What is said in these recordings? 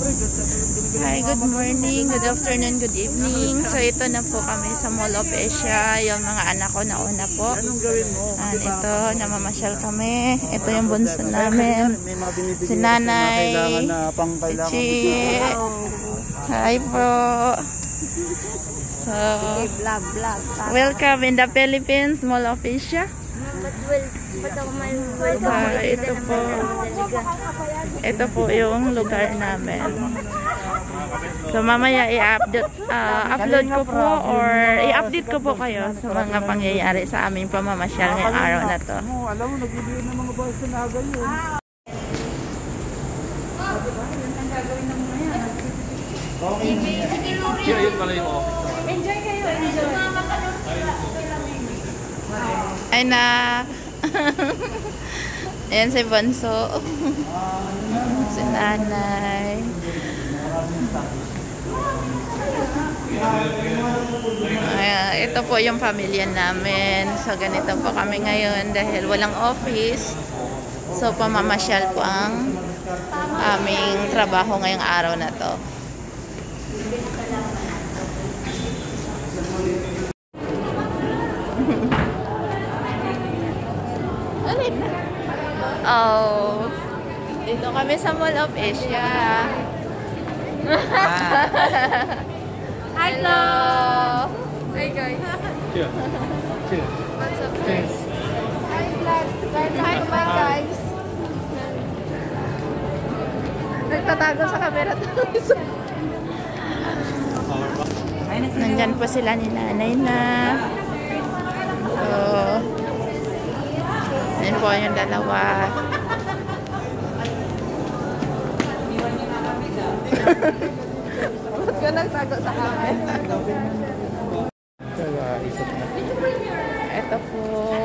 Hi, good morning, good afternoon, good evening. So ito na po kami sa Mall of Asia. Yung mga anak ko nauna po. Ito, namamasyal kami. Ito yung bunso namin. Si Nanay. Si Chi. Hi po. So, welcome in the Philippines, Mall of Asia. Ito po yung lugar namin. So mamaya i-upload ko po or i-update ko po kayo sa mga pangyayari sa aming pamamasyal ngayong araw na to. Alam mo, nagbibigay ng mga boys na agad yun. Yun pala yung office. Enjoy kayo, enjoy. Ay na. Ayan si Bonso. Si Nanay. Ito po yung pamilya namin. So ganito po kami ngayon dahil walang office. So pamamasyal po ang aming trabaho ngayong araw na to. Oh, dito kami sa Mall of Asia. Hello. Hi guys. Cheers. Cheers. What's up guys? Hi vlogs. Hi guys. Nagtatago sa camera to. Nandyan po sila ni Nanay na. So, yan po yung dalawa. Ba't ka nagtago sa camera? Ito po.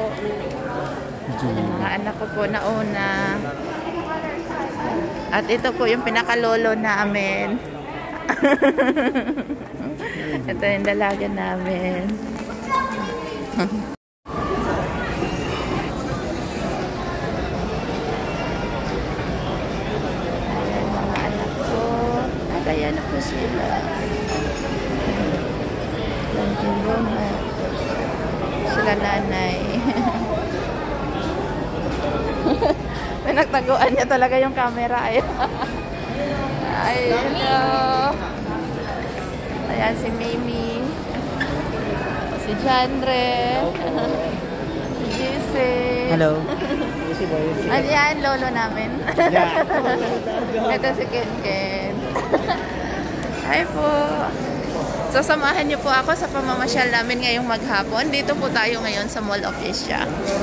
Yung mga anak ko po nauna. At ito po yung pinakalolo namin. Ito yung dalaga namin. Kaya na po sila. Sila Nanay. May nagtaguan niya talaga yung camera. Ay, hello. Ayan si Mimi. Si Jandre. Si Jesse. Hello. Ayan, lolo namin. Ito si Ken. Hi po. So samahan niyo po ako sa pamamasyal namin ngayong maghapon. Dito po tayo ngayon sa Mall of Asia.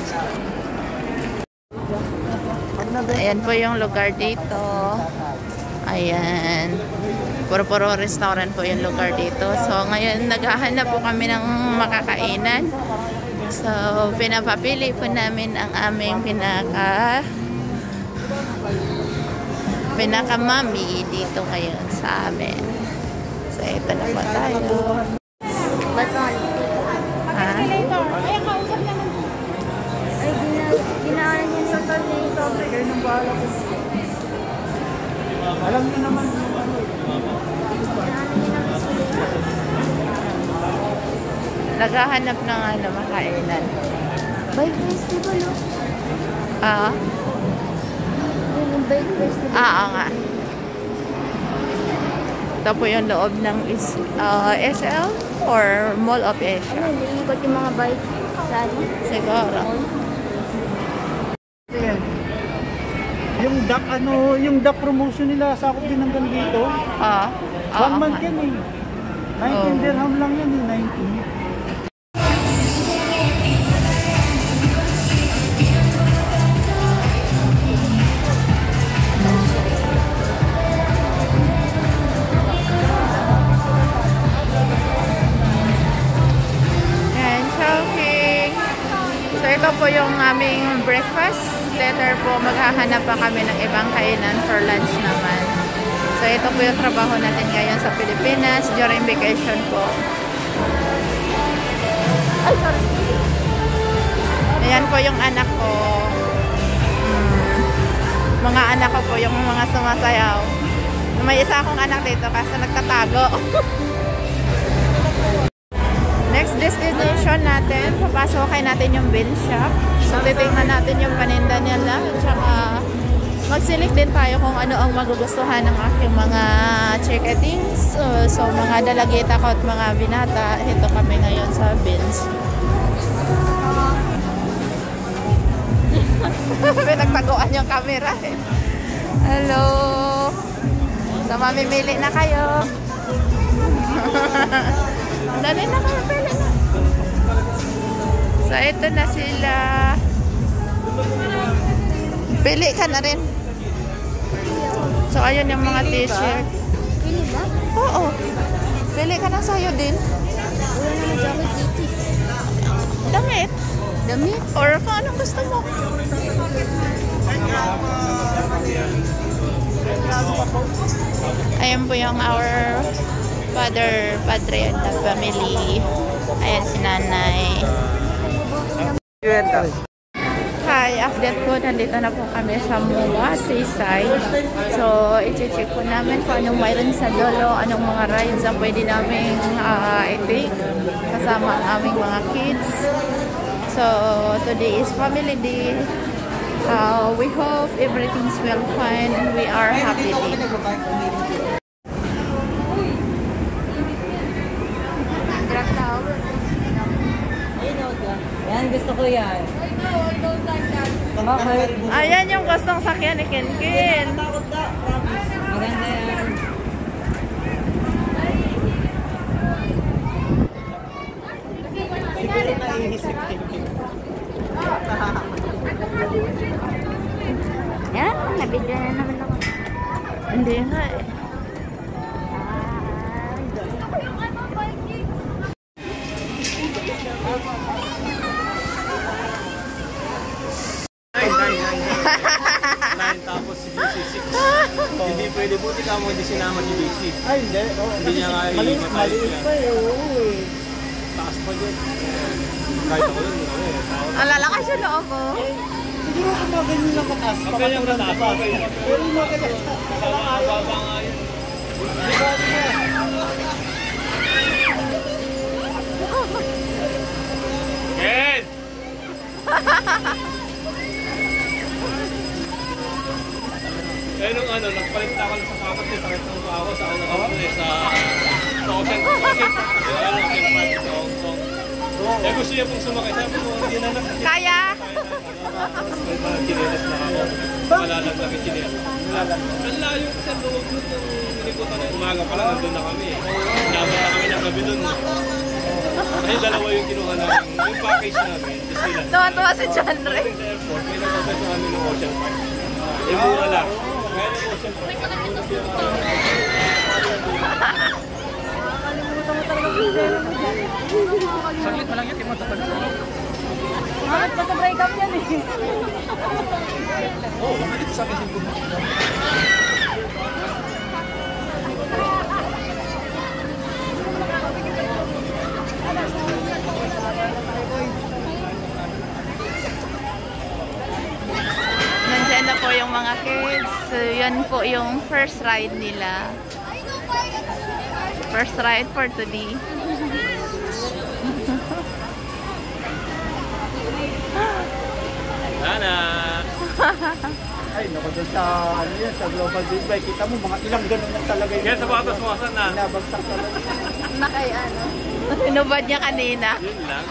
Ayan po yung lugar dito. Ayan. Puro restaurant po yung lugar dito. So ngayon naghahanap po kami ng makakainan. So pinapapili po namin ang aming pinakamami dito ngayon sa amin. So ito na po tayo. Ha? Alam niyo naman naghahanap ng makainan. Bike festival Bike festival. Nga. Ito po yung loob ng SL or Mall of Asia. Ano, niliikot yung mga bike sa siguro. Yung duck promotion nila sakop din hanggang dito. 1 month yan eh. 19 dirham lang yan eh, 19. So ito po yung aming breakfast. Later po maghahanap pa kami ng ibang kainan for lunch naman. So ito po yung trabaho natin ngayon sa Pilipinas during vacation po. Ay, sorry. Ayan po yung anak ko. Mga anak ko po yung mga sumasayaw. May isa akong anak dito kasi nagtatago. Next destination natin, papasokay natin yung bean shop. So, titingnan natin yung paninda nila. At saka, magsilik din tayo kung ano ang magugustuhan ng aking mga chickedings. So, mga dalagita ko at mga binata. Ito kami ngayon sa beans. Pinagtaguan yung camera eh. Hello! So, mamimili na kayo. Dali na kayo, pili na. So, ito na sila. Pili ka na rin. So, ayun yung mga t-shirt. Pili ba? Oo. Pili ka na sa'yo din. Wala naman jacket dito. Damit. Damit? Or kung anong gusto mo. Ayan po yung our padre and the family. Ayan si nanay. Hi, update po. Nandito na po kami sa MOA Seaside. So, i-check po namin kung anong mayroon sa dulo, anong mga rides ang pwede namin i-take kasama ang aming mga kids. So, today is family day. We hope everything's well fine and we are happy day. Yan, gusto ko yan. Bakit? Ayan yung gustong sakyan ni Kenken. Maganda yan. Siguro naiisip Kenken. Yan, nabigyan na naman ako. Hindi nga eh. Tapos si DC6. Hindi pwede, buti ka mo hindi sinama si DC. Ay, hindi. Hindi niya nga Maliit pa eh. Oo eh. Taas pa yun. Kahit ako yun. Ang lalakas yung loob mo. Siguro kung mga ganyan lang mataas. Okay yung mataas. Okay yung Pero yung mga ganyan. mababa nga yun. Ken! Eh nung ano, nagpalit ako sa kapat eh, sakit ng ako sa ano ako eh, sa Ocean Park kasi Ocean Park sa Hong Kong. Eh gusto niya pong sumakay, sabi ko, hindi na lang. Kaya? May mga chinelas na ako, malalag na chinelas. Ang layo sa loob nun yung niliputan na umaga pa lang, nandun na kami eh. Nabot na kami ng gabi dun. Ay, dalawa yung kinuha namin, yung package namin, Disneyland. Tuwa-tuwa si John Ray. Sa airport, may nagpapay sa kami ng Ocean Park. Eh, mura lang. Kaya ng Ocean Park. Saglit mo lang yun, Timon, sa pagkakas. Bakit pa sa break up yan eh? Oo, dito sa akin simple. Nandiyan na po yung mga kids. So, yan po yung first ride nila. First ride for today. Nana! Ay, naku doon sa, ano yan, sa Global Big Bike. Kita mo, mga ilang ganun lang talaga yun. Kaya sa batas mo asan na? Nabagsak talaga. Nakay ano? Sinubad niya kanina. Yun lang.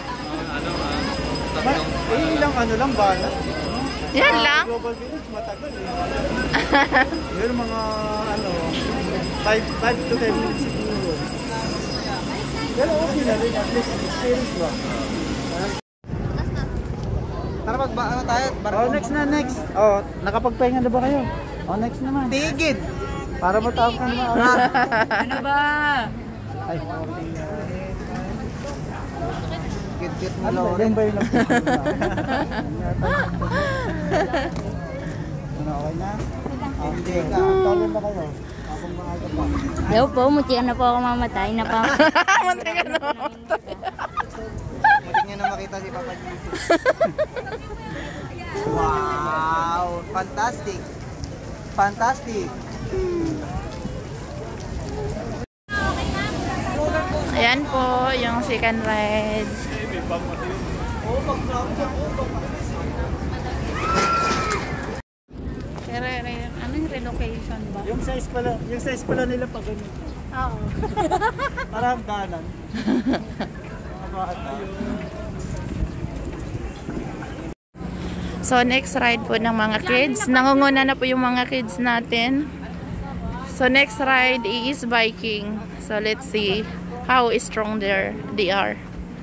Ilang ano lang ba? Yan lang. Global Big Bike, matagal eh. Meron mga, ano, 5 to 10 minutes siguro. Pero okay na rin, at least experience ba? Tara ano tayo? Oh, next na, next. Oh, nakapagpahinga na ba kayo? Oh, next naman. Tigid! Para matawag ka naman. Ano ba? Ay, okay. Kit-kit mo Ano lang. ba? Yan ba yung nagpapagod? Ano, okay na? Hindi ka. Tawag na kayo. Akong maaga pa. Hello po, muntik na po ako mamatay na pa. Muntik ka na. Mutik niya na makita si Papa Jesus. Wow! Fantastic! Fantastic! tricycle rides. Ano yung relocation ba? Yung size pala nila pag ganun. Oo. Parang danan. So next ride po ng mga kids. Nangunguna na po yung mga kids natin. So next ride is biking. So let's see how strong they are.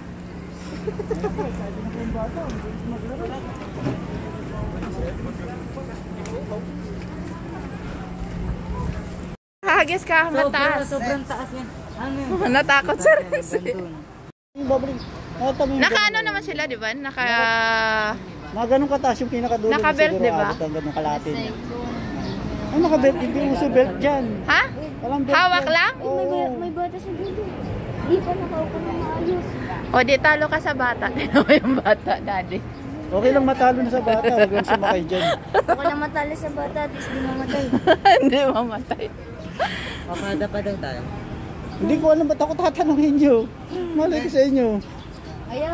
Hagis ka, mataas. Sobrang taas yan. Ano yun? Natakot sir. Naka ano Naka naman sila, di ba? Naka mga ganun kataas yung pinakadulo. Naka-belt, siguro di ba? abot ang ganun kalahati niya. Ay, naka-belt. Hindi uso belt dyan. ha? Walang belt Hawak dyan. lang? Oo. May batas sa dulo. Di pa nakaupo na maayos. O di talo ka sa bata. Tignan mo yung bata, daddy. Okay lang matalo na sa bata. Huwag lang sumakay dyan. Ako lang matali sa bata, at least di mamatay. Hindi mamatay. Papada pa daw tayo. Hindi ko alam ba't ako tatanungin nyo. Malay ko sa inyo. Ayaw.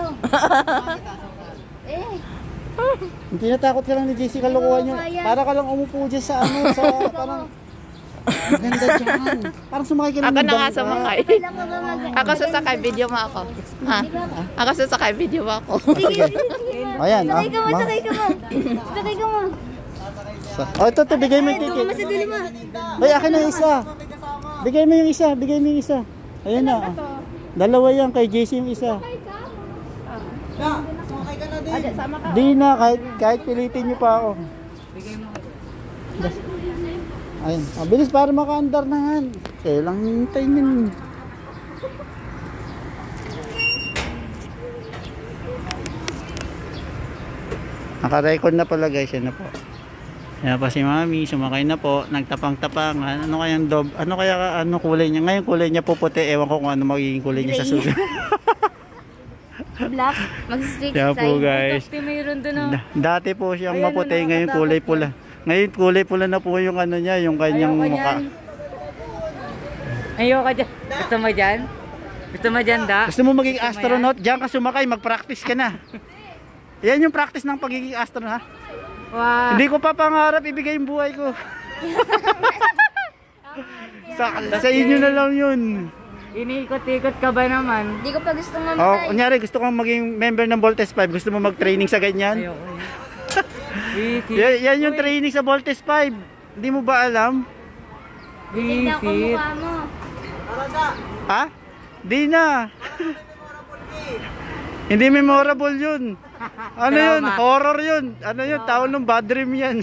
Eh, Hindi natakot ka lang ni JC kalukuhan nyo. kaya. Para ka lang umupo dyan sa ano. Sa parang... Ang ganda dyan. Parang sumakay ka lang Ako ng na nga bangka. sumakay. kailan ka ba mag- Ako sasakay, video mo ako. Ha? Ako sasakay, video mo ako. Sige, sige. Ayan, Sakay ka mo, ma. sakay ka mo. Sakay ka mo. Oh, ito, bigay mo yung Ito, ticket. sa dulo mo. Ay, akin na yung isa. Bigay mo yung isa, bigay mo yung isa. Ayan na. Dalawa yan, kay JC yung isa. Di na, kahit pilitin nyo pa ako. Ayun, mabilis para maka-andar na yan. Kaya lang hintayin yun. Naka-record na pala guys, yan na po. Yan pa si Mami, sumakay na po, nagtapang-tapangan. Ano kayang ano kulay niya? Ngayon kulay niya po puti, ewan ko kung ano magiging kulay niya sa susunod. Black. Mag-street Kaya po side. guys. Mayroon doon oh. Dati po siyang maputi, ngayon kulay pula. Ngayon kulay pula na po yung ano niya, yung kanyang mukha. Ayoko dyan. Gusto mo dyan? Gusto mo dyan, da? Gusto mo maging astronaut? Diyan ka sumakay, mag-practice ka na. Yan yung practice ng pagiging astronaut, ha? Wow. Hindi ko pa pangarap ibigay yung buhay ko. sa inyo na lang yun. Iniikot-ikot ka ba naman? Hindi ko pa gusto Oh, mamatay. kunyari gusto kong maging member ng Voltes 5, gusto mo mag-training sa ganyan? Ayoko. Easy. Yan yung training sa Voltes 5. Hindi mo ba alam? Tignan ko Easy. mukha mo. Ha? Di na. Hindi memorable yun. Ano yun? Trauma. Horror yun. Ano yun? Tawag ng bad dream yan.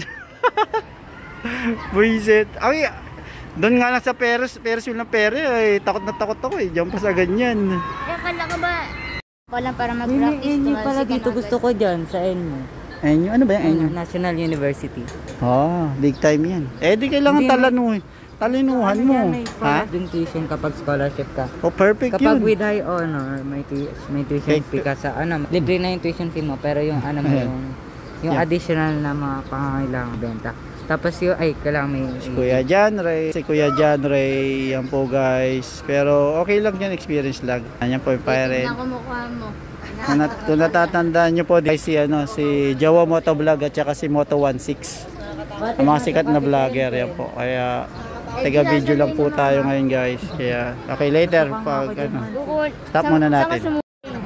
Buisit. Ay, doon nga lang sa Paris yun ng Paris. Ay, takot na takot ako eh. Diyan pa sa ganyan. Eh, akala ko ba? Ako lang para mag-practice. Inyo pala dito gusto ko dyan sa Enyo. Enyo? Ano ba yung Enyo? National University. Oh, big time yan. Eh, di kailangan Hindi, talinuhan mo. Ha? Din tuition kapag scholarship ka. Oh, perfect Kapag yun. with high honor, may tuition fee ka sa ano, libre na yung tuition fee mo, pero yung ano mo yung Yeah. additional na mga pangangailangan benta. Tapos yung kailangan may Si Kuya John Ray, yan po guys. Pero okay lang yan, experience lang. Yan po yung pirate. Tignan ko mukha mo. Kung natatandaan nyo po, si Jawa Motovlog at saka si Moto16. Ang mga sikat na vlogger yan po. Kaya taga video lang po tayo ngayon guys. Kaya okay later pag ano. Stop muna natin.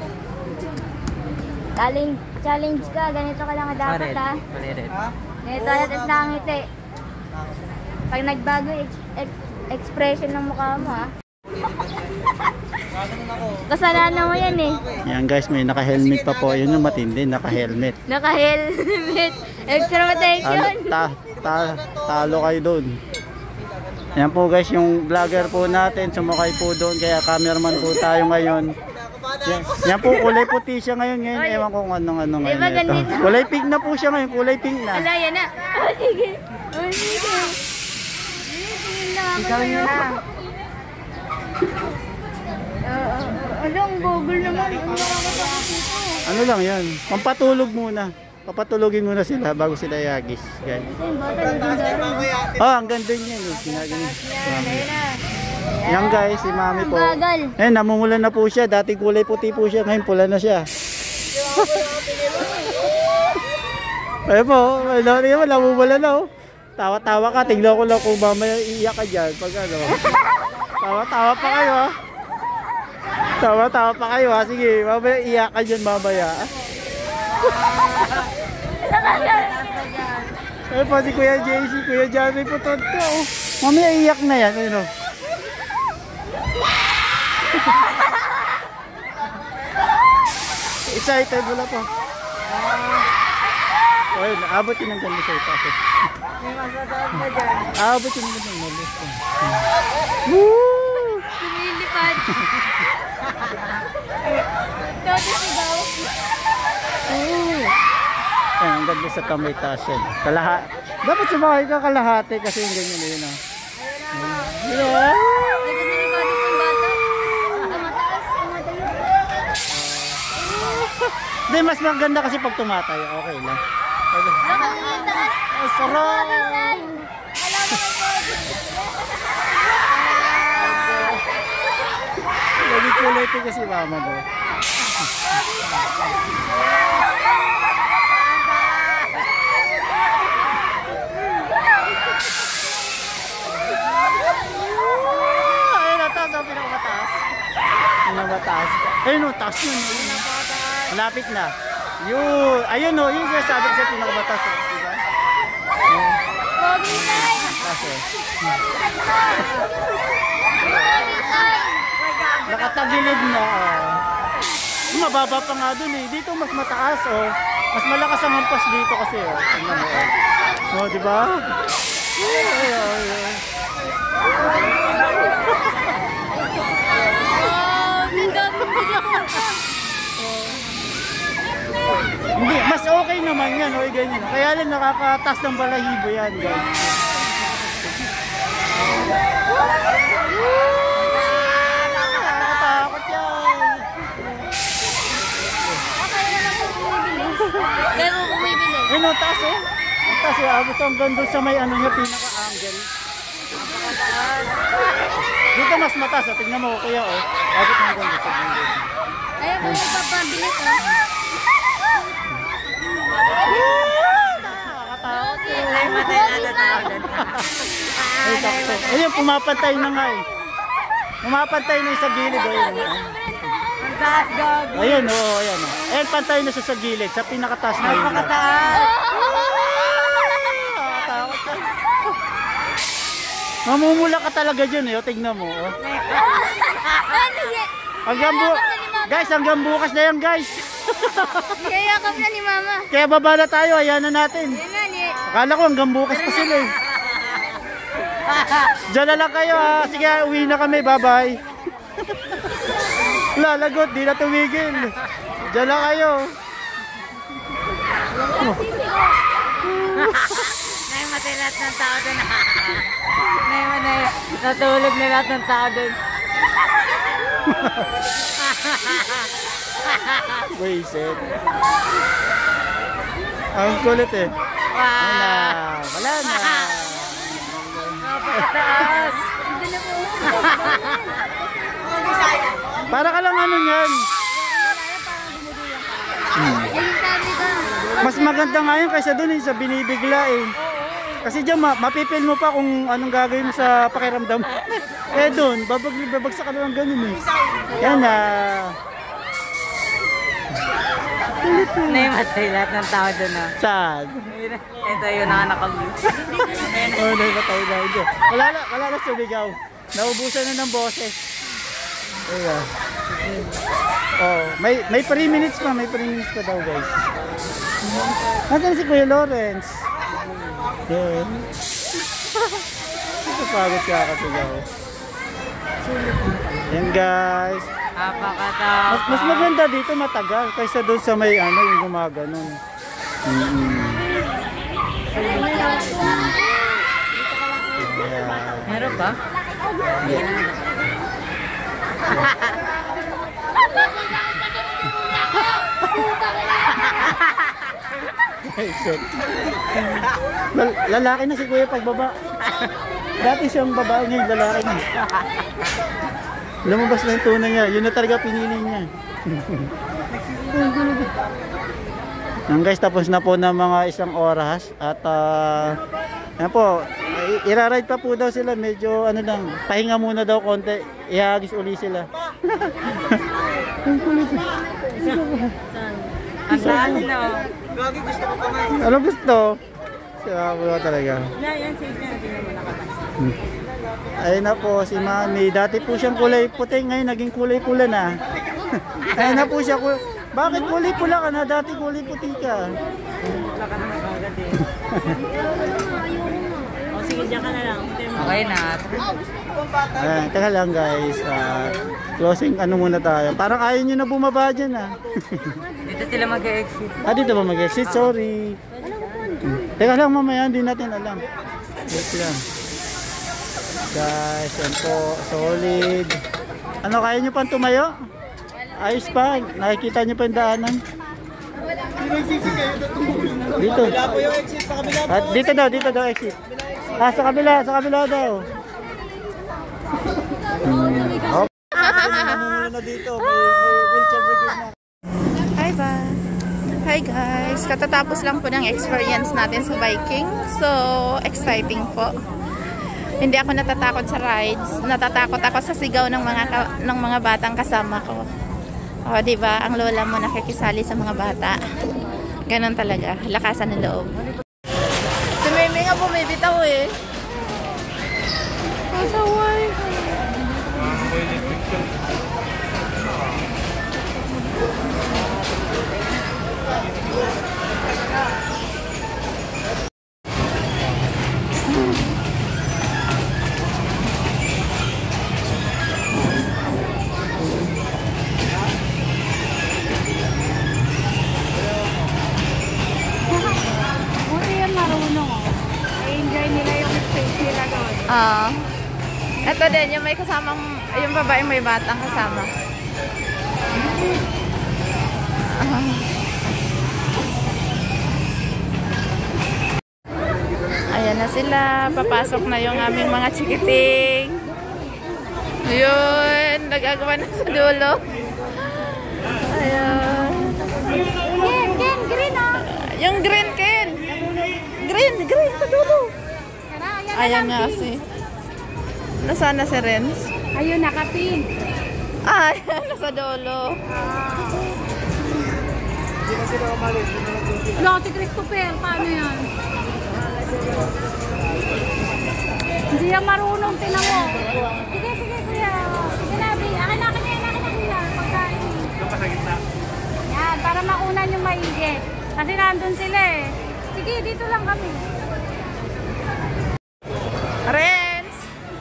Challenge ka, ganito ka lang dapat ha. Ganito na, tapos nakangiti. Pag nagbago yung expression ng mukha mo ha. Kasalanan mo yan eh. Yan guys, may naka-helmet pa po. Yun yung matindi, naka-helmet. Naka-helmet. Extra protection. Talo kayo doon. Yan po guys, yung vlogger po natin, sumakay po doon. Kaya cameraman po tayo ngayon. Yan po, kulay puti siya ngayon. Ewan ko kung anong ngayon Diba ito. ganito? Kulay pink na po siya ngayon, kulay pink na. Ala, yan na. Oh, sige. Oh, sige. Tingin lang ako sa'yo. Ano, ang google naman. Ano lang yan, pampatulog muna. Papatulogin muna sila bago sila iagis. Guys. Ito yung bata, naging garo. Oh, ang ganda niya. Ginagawa. Yan, ayun na. Yan guys, si Mami po. Bagal. Eh, namumulan na po siya. Dati kulay puti po siya. Ngayon pula na siya. Ayun po, namumulan na oh. Tawa-tawa ka. Tingnan ko lang kung mamaya iiyak ka dyan. Pag ano. Tawa-tawa pa kayo ha. Tawa-tawa pa kayo ha. Sige, mamaya iiyak ka dyan mamaya. Ayun po si Kuya JC, Kuya Johnny po to. Oh. Mamaya iiyak na yan. Ayun o. Excited wala pa. Ayun, abot yun ang ganda sa itaas. Abot yun ang ganda ng malis. Woo! Lumilipad. Dati sigaw. Ayun, ang ganda sa kamay taas yan. Dapat sumakay ka kalahati kasi yung ganyan na yun. Yeah. Hindi, mas maganda kasi pag tumatay. Okay lang. Oh, sarap! Lagi kulay ito kasi mama mo. Ayun, nataas ang pinakamataas. Pinakamataas. Ayun, taas yun. Malapit na. Yun. Ayun o. Yun siya sabi ko sa pinakabatas. Diba? Taas o. Nakatagilid na. Mababa pa nga dun eh. Dito mas mataas o. Mas malakas ang hampas dito kasi o. Tingnan mo o. O diba? Hindi, mas okay naman yan, o ganyan. Kaya lang nakakatas ng balahibo yan, guys. Nakakatakot yan. Pero bumibili. Ayun o, taas o. Ang taas o, abot hanggang doon sa may ano niya, pinaka-angle. Dito mas mataas o, tignan mo kuya o. Abot hanggang doon sa angle. Ayaw ko magpapabilis o. Ayun, pumapantay na nga eh. Pumapantay na yung sa gilid. Ayun, oo, ayan. Ayun, pantay na siya sa gilid. Sa pinakataas na yun. Nakakatakot ka. Mamumula ka talaga dyan eh. Tignan mo. Guys, hanggang bukas na yan guys. Yayakap na ni Mama. Kaya baba na tayo. Ayan na natin. Yan na ni. Akala ko hanggang bukas pa sila eh. Diyan na lang kayo ha. Sige, uwi na kami. Bye-bye. Lalagot, di na tumigil. Diyan na kayo. Naimatay lahat ng tao doon. Natulog na lahat ng tao doon. Wasted. Ang kulit eh. Wala na. Napakataas. Para ka lang ano yan. Mas maganda nga yun kaysa dun sa binibigla eh. Kasi dyan mapipil mo pa kung anong gagawin mo sa pakiramdam. Eh dun, babagsak ka lang ganun eh. Yan na. Naimatay lahat ng tao doon ah. Saan? Ito yung nakakabuli. Oh, naimatay na. Wala na sumigaw. Naubusan na ng boses. Ayan. Oh, may 3 minutes pa. May 3 minutes pa daw guys. Nasaan si Kuya Lawrence? Yan. Napagod siya kasigaw. Yan guys. Napakataas. Mas maganda dito matagal kaysa doon sa may ano yung gumaganon. Meron ba? Lalaki na si Kuya pagbaba. Dati siyang babae, ngayon lalaki niya. Lumabas na yung tunay niya. Yun na talaga pinili niya. Yan guys, tapos na po ng mga 1 oras. At yan po, iraride pa po daw sila. Medyo ano lang, pahinga muna daw konti. Ihagis uli sila. Ang saan na. Ano gusto? Siya po talaga. Ayun na po si Mami. Dati po siyang kulay puti, ngayon naging kulay pula na. Ayun na po siya. Bakit kulay pula ka na? Dati kulay puti ka. Wala ka naman agad eh. O sige, dyan ka na lang. Okay na. Ayan, teka lang guys. Closing ano muna tayo. Parang ayaw nyo na bumaba dyan Dito sila mag-exit. Dito ba mag-exit? Sorry. Teka lang mamaya, hindi natin alam. Wait lang. Guys, yan po. Solid. Ano, kaya nyo pang tumayo? Ayos pa. Nakikita nyo pa yung daanan. Dito. At dito daw exit. Sa kabila daw. Muna dito. May wheelchair brigade na. Hi guys. Katatapos lang po ng experience natin sa biking. So, exciting po. Hindi ako natatakot sa rides. Natatakot ako sa sigaw ng mga batang kasama ko. O, diba? Ang lola mo nakikisali sa mga bata. Ganon talaga. Lakasan ng loob. Si Mimi nga bumibitaw eh. Pasaway. Ito din, yung may kasamang, yung babae may batang kasama. Ayan na sila, papasok na yung aming mga chikiting. Yun, nagagawa na sa dulo. Ayan. Ken, green ah. Yung green, Ken. Green sa dulo. Ayan nga si. Nasaan na si Renz? Ayun, nakapin. Ayan, nasa dulo. Wala, si Christopher, paano yan? Hindi yan marunong, tinan mo. Sige, kuya. Sige na, akin na kuya. Pagkain. Yan, para maunan yung maigit. Kasi nandun sila eh. Sige, dito lang kami. Renz!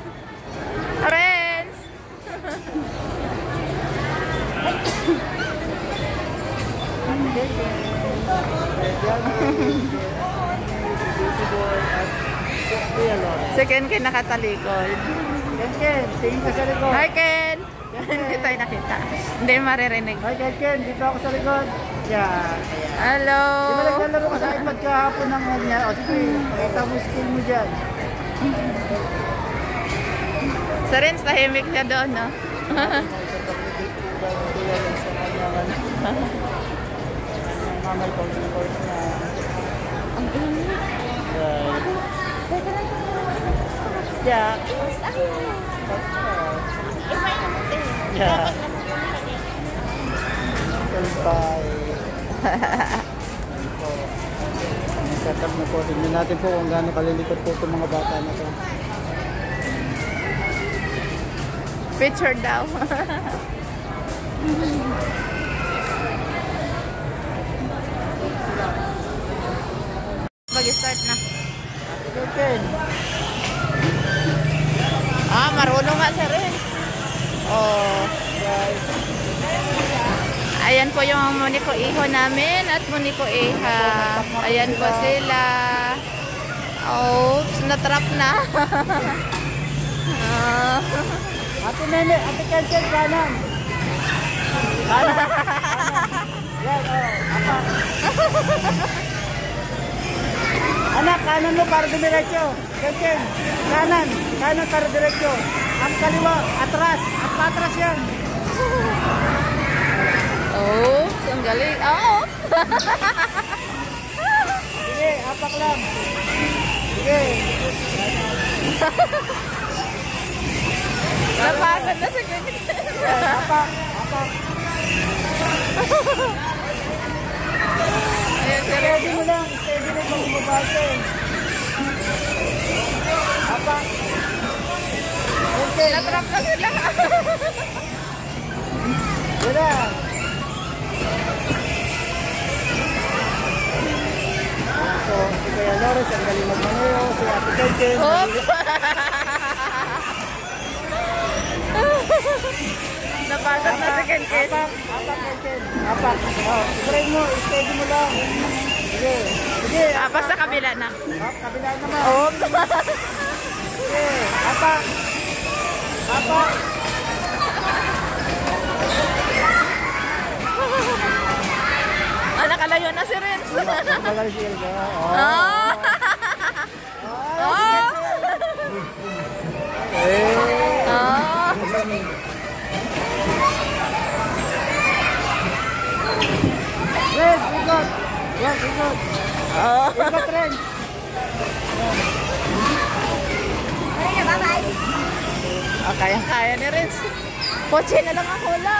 Si Ken nakatalikod. Ken, tingin ka sa likod. Hi Ken! Hindi tayo nakita. Hindi maririnig. Hi Ken, dito ako sa likod. Yeah. Hello! Di ba naglalaro ka sa iPad kahapon ng niya? O sige, pakita mo skill mo dyan. Sa Renz, tahimik siya doon, no? Mamay course na. Yeah. Yeah. Bye. Setup na po. Tingnan natin po kung gaano kalilikot po itong mga bata na to. Picture daw. Mag-start na. Ken. Marunong nga siya rin. Oh. Guys. Ayan po yung Moniko Iho namin at Moniko Iha. Ayan po sila. Oops, natrap na. Ate Nene, Ate Ken, kanan. Kanan. Yan, apa. Anak, kanan mo para dumiretso. Ken, kanan. Kanan tara diretso. Ang kaliwa, atras. At patras yan. Oh, ang galing. Oh! Sige, apak lang. Sige. Napagod na sa ganyan. Apak, apak. Ayan, Steady mo lang. Steady mo kung bumabase. Apak. Okay. natrap na sila. Wala. So, si Kuya Lawrence, ang galing magmaneo. Si Ate Kenken. Hop! Napagod na sa Kenken. Apak, apak, Kenken. Apak. Oh, try mo, steady mo lang. Sige, sige. Tapos sa kabila na. Kabila naman. Hop! Sige, apak. Apak. Ah, nakalayo na si Renz. Nakalay si Elga. Oh. Oh! Oh! Eh. Oh! Red, ikot. Yan, ikot. Oh! Ikot, Red. Ah, kaya-kaya ni Renz. Kotse na lang ako lang.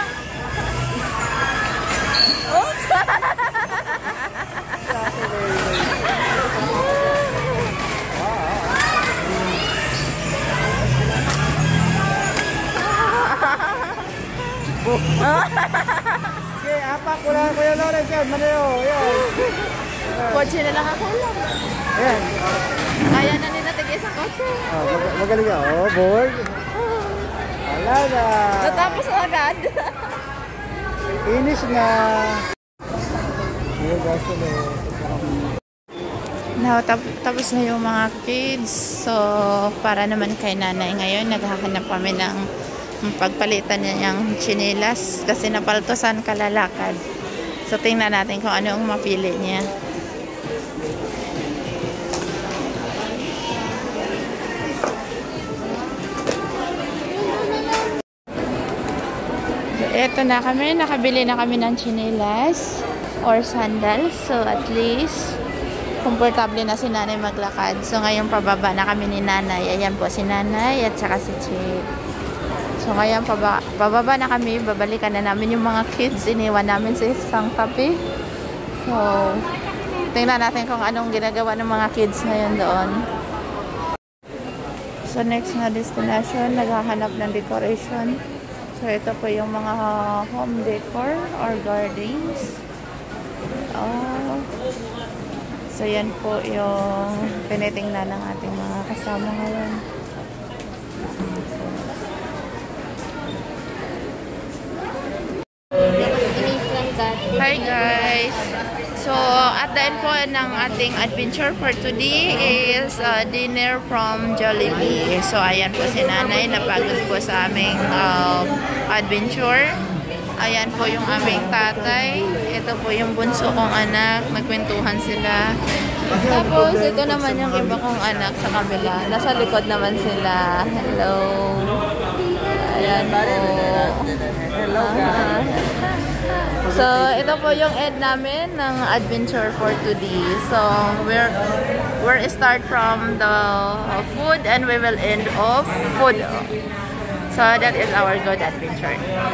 Oops! Sige, apak. Wala na Kuya Lawrence yan. Maneo. Yan. Kotse na lang ako lang. Ayan. Kaya na nila tigis ang kotse. Oh, magaling ka. Oh, boy. Wala na. Natapos na agad. Finish na. Ayan, guys. Now, tapos na yung mga kids. So, para naman kay nanay ngayon, naghahanap kami ng pagpalitan niya yung chinelas kasi napaltosan kalalakad. So, tingnan natin kung ano ang mapili niya. Eto na kami, nakabili na kami ng chinelas or sandals. So, at least, komportable na si nanay maglakad. So, ngayon pababa na kami ni nanay. Ayan po si nanay at saka si Chick. So, ngayon pababa na kami. Babalikan na namin yung mga kids. Iniwan namin sa isang tabi. So, tingnan natin kung anong ginagawa ng mga kids ngayon doon. So, next na destination, naghahanap ng decoration. So, ito po yung mga home decor or gardens. Oh. So, yan po yung tinitingnan ng ating mga kasama ngayon. Hi guys! So, at the end po ng ating adventure for today is dinner from Jollibee. So, ayan po si nanay, napagod po sa aming adventure. Ayan po yung aming tatay. Ito po yung bunso kong anak. Nagkwentuhan sila. Tapos, ito naman yung iba kong anak sa kabila. Nasa likod naman sila. Hello! Ayan po. Hello guys! So, ito po yung end namin ng adventure for today. So, we're start from the food and we will end of food. So, that is our good adventure.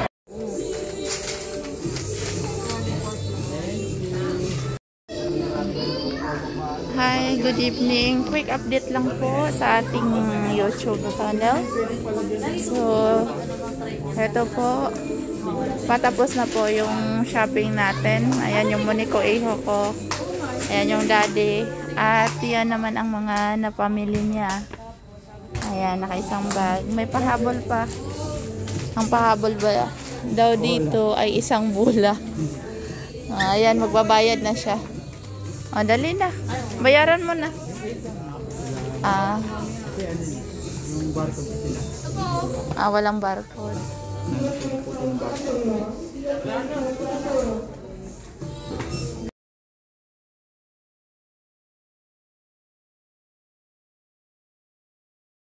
Hi, good evening. Quick update lang po sa ating YouTube channel. So, ito po. Patapos na po yung shopping natin. Ayan yung Monico Eho ko. Ayan yung daddy. At yan naman ang mga napamili niya. Ayan, nakaisang bag. May pahabol pa. Ang pahabol ba daw dito ay isang bula. Ayan, magbabayad na siya. O, dali na. Bayaran mo na. Walang barcode.